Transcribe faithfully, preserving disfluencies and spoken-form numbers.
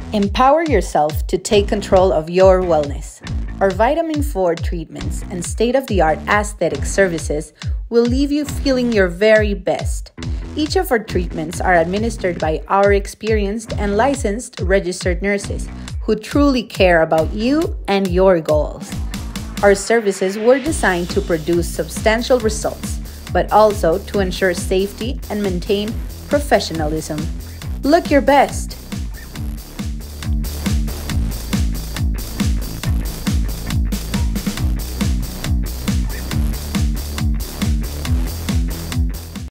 Empower yourself to take control of your wellness. Our vitamin four treatments and state-of-the-art aesthetic services will leave you feeling your very best. Each of our treatments are administered by our experienced and licensed registered nurses who truly care about you and your goals. Our services were designed to produce substantial results, but also to ensure safety and maintain professionalism. Look your best.